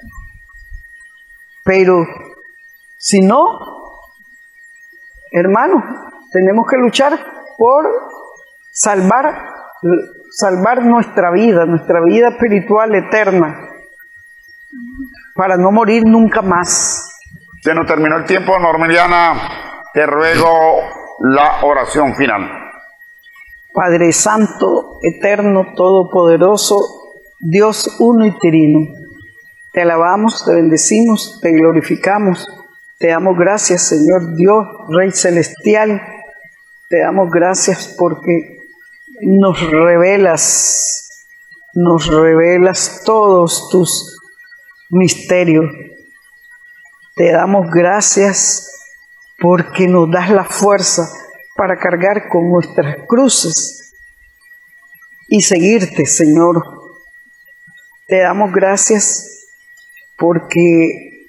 Pero si no, hermano, tenemos que luchar por salvar, salvar nuestra vida, nuestra vida espiritual eterna, para no morir nunca más. Se nos terminó el tiempo, Normiliana, te ruego la oración final. Padre Santo, eterno, todopoderoso, Dios uno y trino, te alabamos, te bendecimos, te glorificamos, te damos gracias, Señor Dios, Rey Celestial, te damos gracias porque nos revelas, nos revelas todos tus misterios. Te damos gracias porque nos das la fuerza para cargar con nuestras cruces y seguirte, Señor. Te damos gracias porque,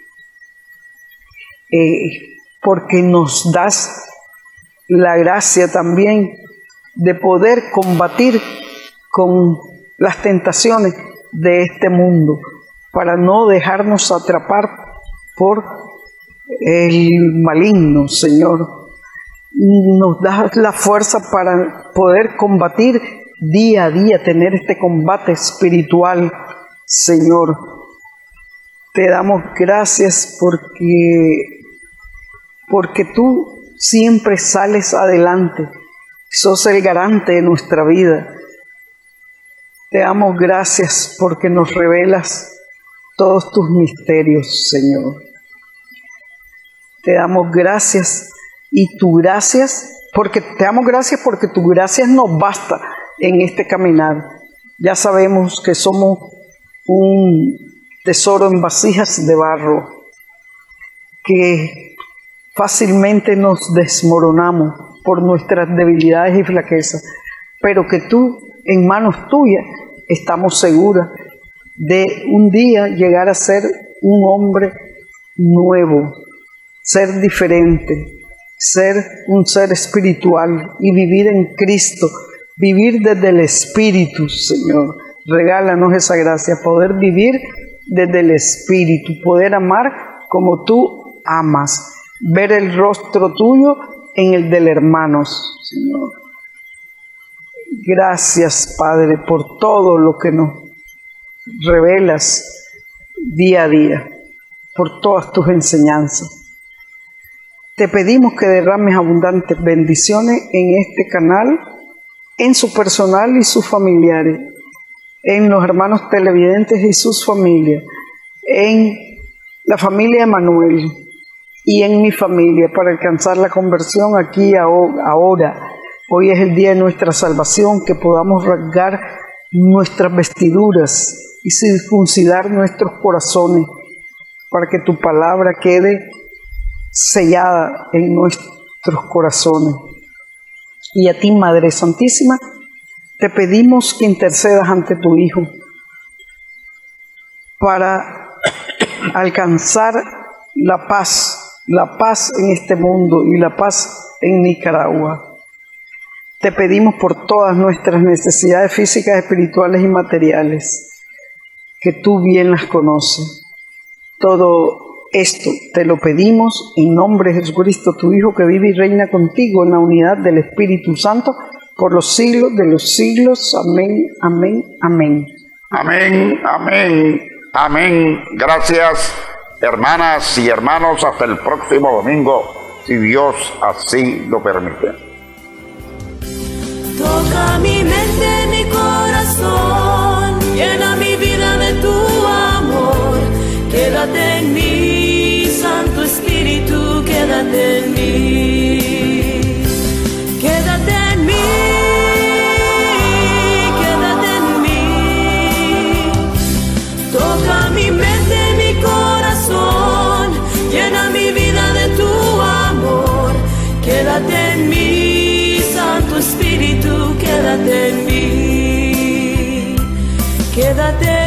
eh, porque nos das la gracia también de poder combatir con las tentaciones de este mundo, para no dejarnos atrapar por el maligno, Señor. Nos das la fuerza para poder combatir día a día, tener este combate espiritual, Señor. Te damos gracias porque, porque tú siempre sales adelante, sos el garante de nuestra vida. Te damos gracias porque nos revelas todos tus misterios, Señor. Te damos gracias y tu gracias, porque te damos gracias porque tu gracia nos basta en este caminar. Ya sabemos que somos un tesoro en vasijas de barro, que fácilmente nos desmoronamos por nuestras debilidades y flaquezas, pero que tú, en manos tuyas, estamos seguras de un día llegar a ser un hombre nuevo, ser diferente, ser un ser espiritual y vivir en Cristo, vivir desde el Espíritu, Señor. Regálanos esa gracia, poder vivir desde el Espíritu, poder amar como tú amas, ver el rostro tuyo en el del hermano, Señor. Gracias, Padre, por todo lo que nos revelas día a día, por todas tus enseñanzas. Te pedimos que derrames abundantes bendiciones en este canal, en su personal y sus familiares, en los hermanos televidentes y sus familias, en la familia de Manuel y en mi familia, para alcanzar la conversión aquí ahora. Hoy es el día de nuestra salvación, que podamos rasgar nuestras vestiduras y circuncidar nuestros corazones, para que tu palabra quede sellada en nuestros corazones. Y a ti, Madre Santísima, te pedimos que intercedas ante tu Hijo para alcanzar la paz, la paz en este mundo y la paz en Nicaragua. Te pedimos por todas nuestras necesidades físicas, espirituales y materiales, que tú bien las conoces. Todo esto te lo pedimos en nombre de Jesucristo, tu Hijo, que vive y reina contigo en la unidad del Espíritu Santo, por los siglos de los siglos. Amén, amén, amén. Amén, amén, amén. Gracias, hermanas y hermanos. Hasta el próximo domingo, si Dios así lo permite. Toca mi mente, mi corazón, llena mi vida de tu amor. Quédate en mí, Santo Espíritu, quédate en mí. Quédate en mí, quédate en mí. Toca mi mente, mi corazón, llena mi vida de tu amor. Quédate en mí, Santo Espíritu, quédate en mí. Quédate